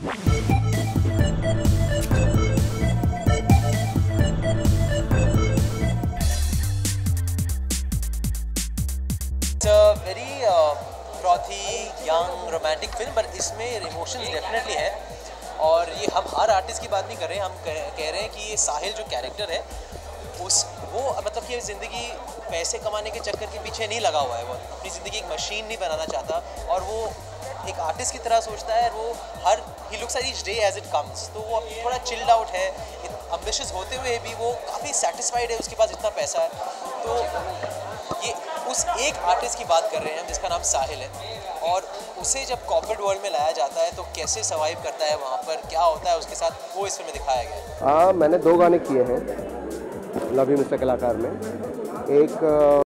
Very frothy young romantic film, पर इसमें emotions definitely है। और ये हम हर आर्टिस्ट की बात नहीं कर रहे हैं, हम कह रहे हैं कि ये साहिल जो कैरेक्टर है वो मतलब कि ज़िंदगी पैसे कमाने के चक्कर के पीछे नहीं लगा हुआ है। वो अपनी ज़िंदगी एक मशीन नहीं बनाना चाहता, और वो एक आर्टिस्ट की तरह सोचता है। वो ही looks at each day as it comes. तो वो थोड़ा चिल्ड आउट है, एम्बिशियस होते हुए भी वो काफ़ी सेटिस्फाइड है, उसके पास इतना पैसा है। तो ये उस एक आर्टिस्ट की बात कर रहे हैं हम जिसका नाम साहिल है, और उसे जब कॉर्पोरेट वर्ल्ड में लाया जाता है तो कैसे सर्वाइव करता है, वहाँ पर क्या होता है उसके साथ, वो इस फिल्म में दिखाया गया है। हाँ, मैंने 2 गाने किए हैं लव यू मिस्टर कलाकार में। एक